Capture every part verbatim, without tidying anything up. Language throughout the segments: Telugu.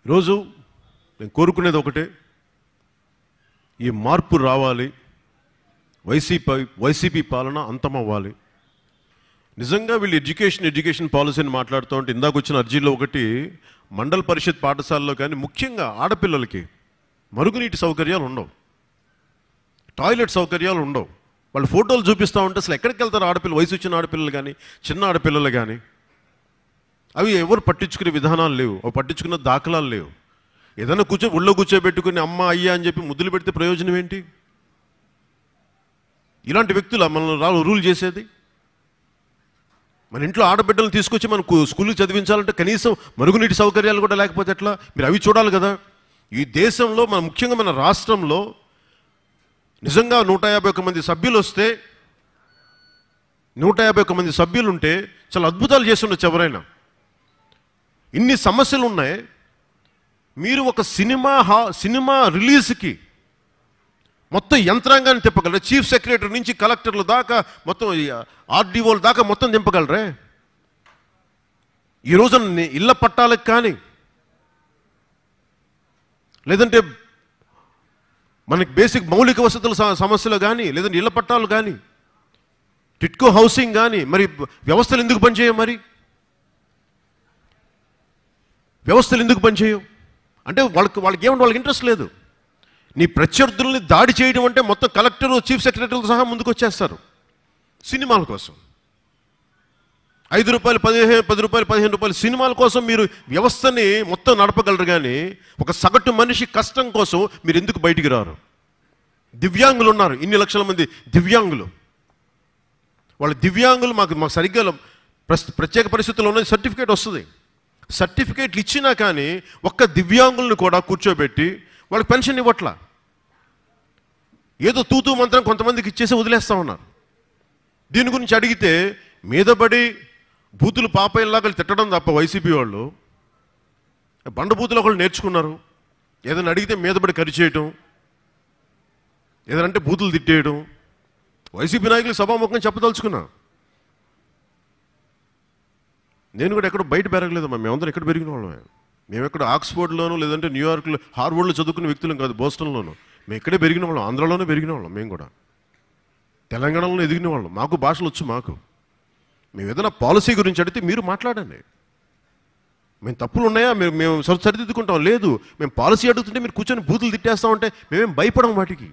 ఈరోజు నేను కోరుకునేది ఒకటే, ఈ మార్పు రావాలి, వైసీపీ వైసీపీ పాలన అంతమవ్వాలి. నిజంగా వీళ్ళు ఎడ్యుకేషన్ ఎడ్యుకేషన్ పాలసీని మాట్లాడుతూ ఉంటే ఇందాక వచ్చిన అర్జీలో ఒకటి, మండల పరిషత్ పాఠశాలలో కానీ ముఖ్యంగా ఆడపిల్లలకి మరుగునీటి సౌకర్యాలు ఉండవు, టాయిలెట్ సౌకర్యాలు ఉండవు. వాళ్ళు ఫోటోలు చూపిస్తూ ఉంటే అసలు ఎక్కడికి వెళ్తారు ఆడపిల్లలు, వయసు వచ్చిన ఆడపిల్లలు కానీ చిన్న ఆడపిల్లలు కానీ. అవి ఎవరు పట్టించుకునే విధానాలు లేవు, అవి పట్టించుకున్న దాఖలాలు లేవు. ఏదైనా కూర్చో ఒళ్ళో కూర్చోబెట్టుకుని అమ్మ అయ్యా అని చెప్పి ముద్దులు పెడితే ప్రయోజనం ఏంటి? ఇలాంటి వ్యక్తులు మనల్ని రా రూల్ చేసేది. మన ఇంట్లో ఆడబిడ్డలను తీసుకొచ్చి మనం స్కూల్కి చదివించాలంటే కనీసం మరుగునీటి సౌకర్యాలు కూడా లేకపోతే ఎట్లా? మీరు అవి చూడాలి కదా. ఈ దేశంలో మన ముఖ్యంగా మన రాష్ట్రంలో నిజంగా నూట యాభై ఒక్క మంది సభ్యులు వస్తే నూట యాభై ఒక్క మంది సభ్యులు ఉంటే చాలా అద్భుతాలు చేస్తుండొచ్చు ఎవరైనా. ఇన్ని సమస్యలు ఉన్నాయి. మీరు ఒక సినిమా హా సినిమా రిలీజ్కి మొత్తం యంత్రాంగాన్ని తిప్పగలరా? చీఫ్ సెక్రటరీ నుంచి కలెక్టర్ల దాకా మొత్తం ఆర్డీఓల దాకా మొత్తం దింపగలరే? ఈ రోజున ఇళ్ల పట్టాలకు కానీ లేదంటే మనకి బేసిక్ మౌలిక వసతుల సమస్యలు కానీ లేదంటే ఇళ్ల పట్టాలు కానీ టిట్కో హౌసింగ్ కానీ మరి వ్యవస్థలు ఎందుకు పనిచేయవు? మరి వ్యవస్థలు ఎందుకు పనిచేయవు అంటే వాళ్ళకి వాళ్ళకి ఏమంటే వాళ్ళకి ఇంట్రెస్ట్ లేదు. నీ ప్రత్యర్థుల్ని దాడి చేయడం అంటే మొత్తం కలెక్టరు చీఫ్ సెక్రటరీతో సహా ముందుకు వచ్చేస్తారు సినిమాల కోసం. ఐదు రూపాయలు పదిహేను పది రూపాయలు పదిహేను రూపాయలు సినిమాల కోసం మీరు వ్యవస్థని మొత్తం నడపగలరు కానీ ఒక సగటు మనిషి కష్టం కోసం మీరు ఎందుకు బయటికి రారు? దివ్యాంగులు ఉన్నారు, ఇన్ని లక్షల మంది దివ్యాంగులు. వాళ్ళ దివ్యాంగులు మాకు మాకు సరిగ్గా ప్రత్యేక పరిస్థితుల్లో ఉన్నది సర్టిఫికేట్ వస్తుంది. సర్టిఫికేట్లు ఇచ్చినా కానీ ఒక్క దివ్యాంగులను కూడా కూర్చోబెట్టి వాళ్ళకి పెన్షన్ ఇవ్వట్లా. ఏదో తూతూ మంత్రం కొంతమందికి ఇచ్చేసి వదిలేస్తూ ఉన్నారు. దీని గురించి అడిగితే మీదబడి బూతులు పాపయ్యలాగా తిట్టడం తప్ప వైసీపీ వాళ్ళు బండబూతులు ఒకళ్ళు నేర్చుకున్నారు. ఏదైనా అడిగితే మీదబడి కరిచేయటం, ఏదైనా అంటే బూతులు తిట్టేయడం. వైసీపీ నాయకులు సభాముఖంగా చెప్పదలుచుకున్నా. నేను కూడా ఎక్కడ బయట పెరగలేదమ్మా, మేమందరం ఎక్కడ పెరిగిన వాళ్ళమే. మేము ఎక్కడ ఆక్స్ఫోర్డ్లోనూ లేదంటే న్యూయార్క్లో హార్వర్డ్లో చదువుకున్న వ్యక్తులం కాదు, బోస్టన్లోనూ. మేము ఇక్కడే పెరిగిన వాళ్ళం, ఆంధ్రాలోనే పెరిగిన వాళ్ళం. మేము కూడా తెలంగాణలో ఎదిగిన వాళ్ళం. మాకు భాషలు వచ్చు. మాకు మేము ఏదైనా పాలసీ గురించి అడిగితే మీరు మాట్లాడండి. మేము తప్పులు ఉన్నాయా మేము మేము సరిదిద్దుకుంటాం. లేదు, మేము పాలసీ అడుగుతుంటే మీరు కూర్చొని బూతులు తిట్టేస్తామంటే మేమేం భయపడం వాటికి.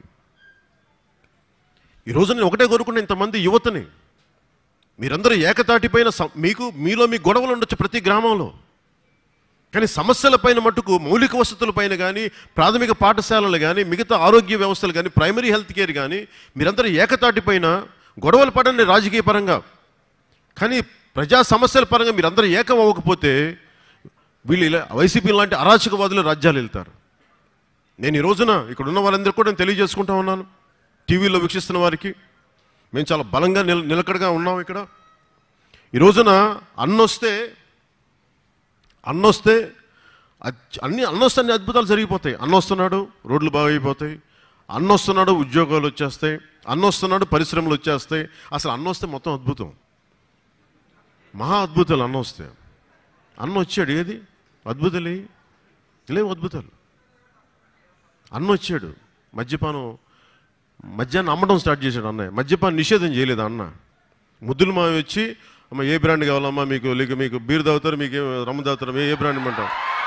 ఈరోజు నేను ఒకటే కోరుకున్నా, ఇంతమంది యువతని మీరందరూ ఏకతాటిపైన మీకు మీలో మీ గొడవలు ఉండొచ్చు ప్రతి గ్రామంలో, కానీ సమస్యలపైన మట్టుకు మౌలిక వసతులపైన కానీ ప్రాథమిక పాఠశాలలు కానీ మిగతా ఆరోగ్య వ్యవస్థలు కానీ ప్రైమరీ హెల్త్ కేర్ కానీ మీరందరూ ఏకతాటిపైన గొడవలు పడండి రాజకీయ పరంగా, కానీ ప్రజా సమస్యల పరంగా మీరందరూ ఏకం అవ్వకపోతే వీళ్ళు ఇలా వైసీపీ లాంటి అరాచకవాదులు రాజ్యాలు వెళ్తారు. నేను ఈ రోజున ఇక్కడ ఉన్న వాళ్ళందరికీ కూడా నేను తెలియజేసుకుంటా ఉన్నాను, టీవీలో వీక్షిస్తున్న వారికి, మేము చాలా బలంగా నిల నిలకడగా ఉన్నాం ఇక్కడ. ఈ రోజున అన్నొస్తే అన్నొస్తే అన్ని అన్నొస్తే అన్ని అద్భుతాలు జరిగిపోతాయి. అన్నొస్తున్నాడు రోడ్లు బాగా అయిపోతాయి, అన్నొస్తున్నాడు ఉద్యోగాలు వచ్చేస్తాయి, అన్నొస్తున్నాడు పరిశ్రమలు వచ్చేస్తాయి. అసలు అన్నొస్తే మొత్తం అద్భుతం, మహా అద్భుతాలు. అన్న వస్తే అన్న వచ్చాడు, ఏది అద్భుతాలు లేవు. అద్భుతాలు అన్న వచ్చాడు. మద్యపానం మద్యాన్ని అమ్మడం స్టార్ట్ చేశాడు అన్నయ్య. మద్యపానం నిషేధం చేయలేదు అన్న. ముద్దులు మా వచ్చి అమ్మ ఏ బ్రాండ్ కావాలమ్మా మీకు, లేక మీకు బీర్ తాగుతారు, మీకు రమ్ము తాగుతారు, ఏ బ్రాండ్ ఇమ్మంటాం.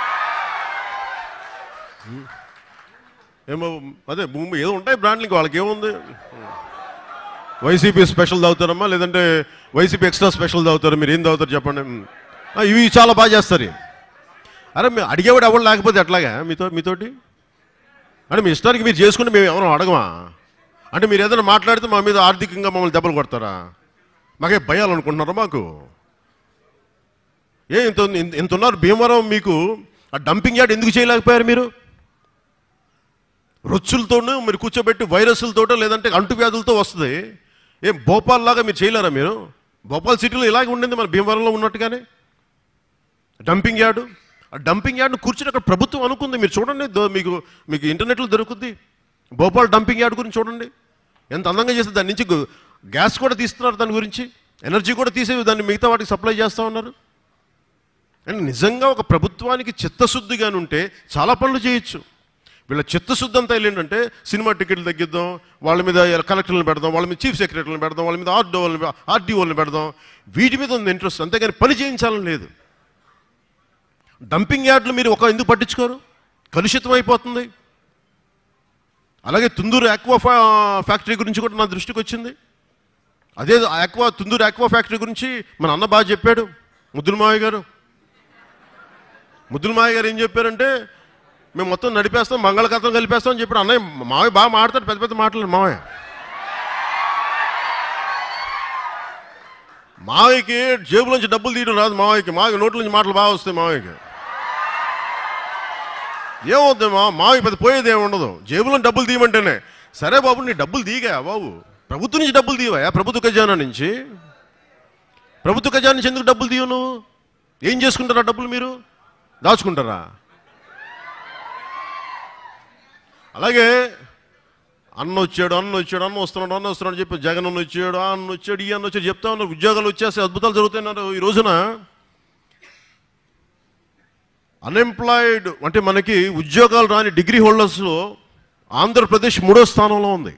ఏమో అదే భూమి ఏదో ఉంటాయి బ్రాండ్లకి, వాళ్ళకి ఏముంది. వైసీపీ స్పెషల్ తాగుతారమ్మా, లేదంటే వైసీపీ ఎక్స్ట్రా స్పెషల్ తాగుతారు, మీరు ఏం తాగుతారు చెప్పండి. ఇవి చాలా బాగా చేస్తారు. అరే మేము అడిగేవాడు ఎవరు లేకపోతే ఎట్లాగా మీతో మీతోటి అంటే మీ ఇష్టానికి మీరు చేసుకుంటే మేము ఎవరో అడగమా? అంటే మీరు ఏదైనా మాట్లాడితే మా మీద ఆర్థికంగా మమ్మల్ని దెబ్బలు కొడతారా? మాకే భయాలు అనుకుంటున్నారా? మాకు ఏ ఇంత ఇంత ఉన్నారు భీమవరం, మీకు ఆ డంపింగ్ యార్డ్ ఎందుకు చేయలేకపోయారు మీరు? రొచ్చులతోనూ మీరు కూర్చోబెట్టి వైరస్లతోటో లేదంటే అంటువ్యాధులతో వస్తుంది. ఏం భోపాల్ లాగా మీరు చేయలేరా? మీరు భోపాల్ సిటీలో ఇలాగే ఉండింది మన భీమవరంలో ఉన్నట్టుగానే డంపింగ్ యార్డు. ఆ డంపింగ్ యార్డ్ను కూర్చుని అక్కడ ప్రభుత్వం అనుకుంది. మీరు చూడండి, మీకు మీకు ఇంటర్నెట్లో దొరుకుద్ది. భోపాల్ డంపింగ్ యార్డ్ గురించి చూడండి ఎంత అందంగా చేస్తే. దాని నుంచి గ్యాస్ కూడా తీస్తున్నారు, దాని గురించి ఎనర్జీ కూడా తీసేవి, దాన్ని మిగతా వాటికి సప్లై చేస్తూ ఉన్నారు. అండ్ నిజంగా ఒక ప్రభుత్వానికి చిత్తశుద్ధిగాని ఉంటే చాలా పనులు చేయొచ్చు. వీళ్ళ చిత్తశుద్ధి అంతా ఏంటంటే సినిమా టికెట్లు తగ్గిద్దాం, వాళ్ళ మీద కలెక్టర్లను పెడదాం, వాళ్ళ మీద చీఫ్ సెక్రటరీలను పెడదాం, వాళ్ళ మీద ఆర్డీఓలను ఆర్డీఓలను పెడదాం, వీటి మీద ఉంది ఇంట్రెస్ట్, అంతేగాని పని చేయించాలని లేదు. డంపింగ్ యార్డ్లు మీరు ఒక ఎందుకు పట్టించుకోరు? కలుషితం అయిపోతుంది. అలాగే తుందూరు ఆక్వా ఫ్యాక్టరీ గురించి కూడా నా దృష్టికి వచ్చింది. అదే ఆక్వా తుందూరు ఆక్వా ఫ్యాక్టరీ గురించి మన అన్న బాగా చెప్పాడు, ముద్దుల మావయ్య గారు. ముద్దుల మావయ్య గారు ఏం చెప్పారంటే, మేము మొత్తం నడిపేస్తాం, మంగళకర్తం కలిపేస్తాం అని చెప్పాడు. అన్నయ్య మావయ్య బాగా మాట్లాడు, పెద్ద పెద్ద మాటలు. మావయ్య మావయ్యకి జేబులోంచి డబ్బులు తీయడం రాదు. మావయ్యకి మావయ్య నోట్ల నుంచి మాటలు బాగా వస్తాయి. మావయ్యకి ఏమవుతుంది, మా మావయ్య పెద్ద పోయేది ఏమి ఉండదు. జేబులో డబ్బులు తీయమంటేనే, సరే బాబు నీ డబ్బులు తీగా బాబు, ప్రభుత్వం నుంచి డబ్బులు తీవా, ప్రభుత్వ ఖజానా నుంచి. ప్రభుత్వ ఖజానా నుంచి ఎందుకు డబ్బులు తీయవు? నువ్వు ఏం చేసుకుంటారా డబ్బులు? మీరు దాచుకుంటారా? అలాగే అన్న వచ్చాడు అన్న వచ్చాడు అన్న వస్తున్నాడు అన్న వస్తున్నాడు చెప్పి జగన్ అన్న వచ్చాడు ఆ అన్న వచ్చాడు ఈ అన్న వచ్చాడు చెప్తా ఉన్నారు. ఉద్యోగాలు వచ్చేసి అద్భుతాలు జరుగుతున్నారు. ఈ రోజున అన్ఎంప్లాయిడ్ అంటే మనకి ఉద్యోగాలు రాని డిగ్రీ హోల్డర్స్లో ఆంధ్రప్రదేశ్ మూడో స్థానంలో ఉంది.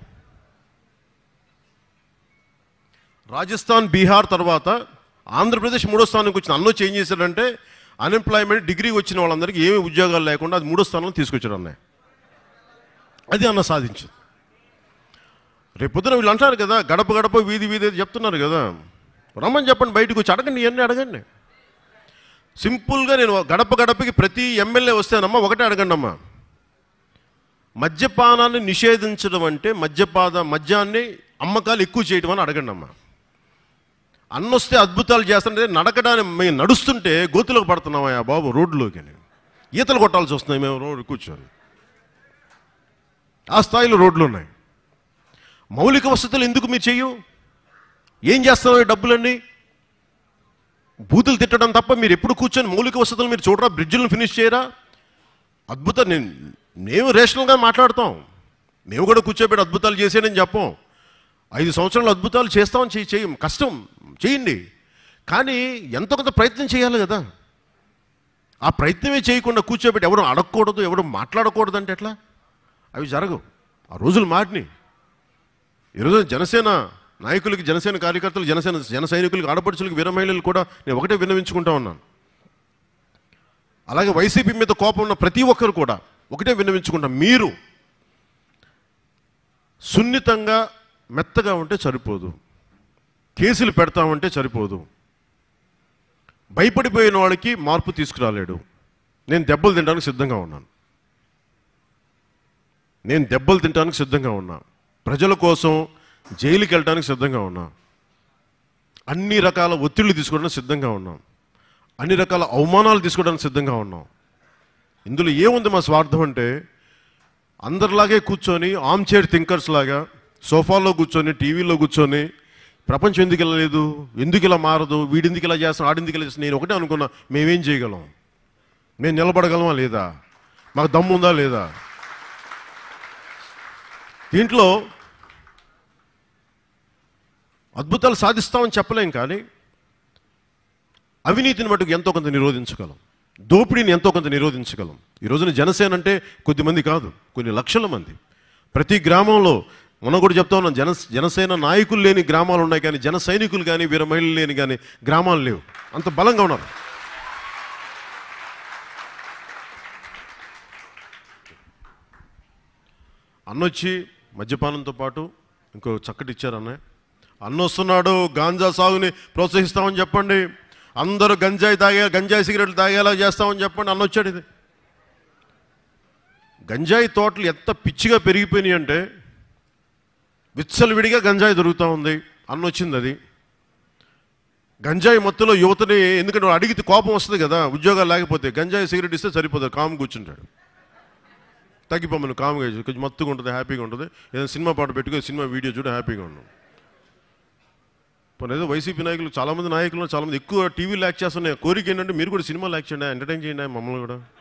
రాజస్థాన్, బీహార్ తర్వాత ఆంధ్రప్రదేశ్ మూడో స్థానానికి వచ్చింది. అన్న వచ్చి ఏం చేశాడంటే అన్ఎంప్లాయ్మెంట్ డిగ్రీ వచ్చిన వాళ్ళందరికీ ఏమీ ఉద్యోగాలు లేకుండా అది మూడో స్థానంలో తీసుకొచ్చాడు అన్నయ్య. అది అన్న సాధించింది. రేపు పొద్దున వీళ్ళు అంటారు కదా, గడప గడప వీధి వీధి చెప్తున్నారు కదా, రమ్మని చెప్పండి, బయటకు వచ్చి అడగండి, ఇవన్నీ అడగండి. సింపుల్గా నేను గడప గడపకి ప్రతి ఎమ్మెల్యే వస్తేనమ్మా ఒకటే అడగండి అమ్మా, మద్యపానాన్ని నిషేధించడం అంటే మద్యపాద మద్యాన్ని అమ్మకాలు ఎక్కువ చేయడం అని అడగండి అమ్మా. అన్నొస్తే అద్భుతాలు చేస్తుంటే నడకడానికి మేము నడుస్తుంటే గోతులోకి పడుతున్నామా బాబు, రోడ్లోకి ఈతలు కొట్టాల్సి వస్తున్నాయి మేము రోడ్డు కూర్చొని. ఆ స్థాయిలో రోడ్లు ఉన్నాయి. మౌలిక వసతులు ఎందుకు మీరు చెయ్యు? ఏం చేస్తున్నావు డబ్బులన్నీ? బూతులు తిట్టడం తప్ప మీరు ఎప్పుడు కూర్చొని మౌలిక వసతులు మీరు చూడరా? బ్రిడ్జిలను ఫినిష్ చేయరా? అద్భుతం. నేను మేము రేషనల్గా మాట్లాడతాం, మేము కూడా కూర్చోబెట్టి అద్భుతాలు చేసేనని చెప్పం. ఐదు సంవత్సరాలు అద్భుతాలు చేస్తామని చెయ్యి చెయ్యం కష్టం, చేయండి. కానీ ఎంతో కొంత ప్రయత్నం చేయాలి కదా. ఆ ప్రయత్నమే చేయకుండా కూర్చోబెట్టి ఎవరు అడగకూడదు, ఎవరు మాట్లాడకూడదు అంటే ఎట్లా? అవి జరగవు. ఆ రోజులు మారినాయి. ఈరోజు జనసేన నాయకులకి, జనసేన కార్యకర్తలు, జనసేన జన సైనికులకి, ఆడపడుచులకి, వీర మహిళలు కూడా నేను ఒకటే విన్నవించుకుంటా ఉన్నాను. అలాగే వైసీపీ మీద కోపం ఉన్న ప్రతి ఒక్కరు కూడా ఒకటే విన్నవించుకుంటాం, మీరు సున్నితంగా మెత్తగా ఉంటే సరిపోదు, కేసులు పెడతామంటే సరిపోదు. భయపడిపోయిన వాడికి మార్పు తీసుకురాలేడు. నేను దెబ్బలు తినడానికి సిద్ధంగా ఉన్నాను. నేను దెబ్బలు తినడానికి సిద్ధంగా ఉన్నా. ప్రజల కోసం జైలుకి వెళ్ళడానికి సిద్ధంగా ఉన్నా. అన్ని రకాల ఒత్తిళ్లు తీసుకోవడానికి సిద్ధంగా ఉన్నాం. అన్ని రకాల అవమానాలు తీసుకోవడానికి సిద్ధంగా ఉన్నాం. ఇందులో ఏముంది మా స్వార్థం అంటే, అందరిలాగే కూర్చొని ఆర్మ్ చైర్ థింకర్స్ లాగా సోఫాలో కూర్చొని, టీవీలో కూర్చొని ప్రపంచం ఎందుకు వెళ్ళలేదు, ఎందుకు ఇలా మారదు, వీడిందుకు ఇలా చేస్తాం, ఆడిందుకు ఇలా చేస్తాం. నేను ఒకటే అనుకున్నా, మేమేం చేయగలం, మేము నిలబడగలమా లేదా, మాకు దమ్ము ఉందా లేదా? దీంట్లో అద్భుతాలు సాధిస్తామని చెప్పలేం, కానీ అవినీతిని మటుకు ఎంతో కొంత నిరోధించగలం, దోపిడీని ఎంతో కొంత నిరోధించగలం. ఈ రోజున జనసేన అంటే కొద్దిమంది కాదు, కొన్ని లక్షల మంది. ప్రతి గ్రామంలో మనం కూడా చెప్తా ఉన్నాం, జన జనసేన నాయకులు లేని గ్రామాలు ఉన్నాయి, కానీ జన సైనికులు కానీ వీర మహిళలు లేని కానీ గ్రామాలు లేవు. అంత బలంగా ఉన్నారు. అన్నొచ్చి మద్యపానంతో పాటు ఇంకో చక్కటి ఇచ్చారు అన్నయ్య. అన్న వస్తున్నాడు, గాంజా సాగుని ప్రోత్సహిస్తామని చెప్పండి, అందరూ గంజాయి తాగే గంజాయి సిగరెట్లు తాగేలా చేస్తామని చెప్పండి. అన్న వచ్చాడు. ఇది గంజాయి తోటలు ఎంత పిచ్చిగా పెరిగిపోయినాయి అంటే విచ్చలవిడిగా గంజాయి దొరుకుతూ ఉంది. అన్న వచ్చింది అది. గంజాయి మత్తులో యువతని, ఎందుకంటే అడిగితే కోపం వస్తుంది కదా, ఉద్యోగాలు లేకపోతే గంజాయి సిగరెట్ ఇస్తే సరిపోతుంది, కాము కూర్చుంటాడు. తగ్గిపోమని కాముగా కొంచెం మత్తుగా ఉంటుంది, హ్యాపీగా ఉంటుంది. ఏదైనా సినిమా పాట పెట్టుకుని సినిమా వీడియో చూడ హ్యాపీగా ఉన్నాం. ఏదో వైసీపీ నాయకులు చాలామంది నాయకులు చాలామంది ఎక్కువ టీవీలో యాక్ట్ చేస్తున్నాయి. కోరిక ఏంటంటే మీరు కూడా సినిమాలు యాక్ట్ చేయండి, ఎంటర్టైన్ చేయండి మమ్మల్ని కూడా.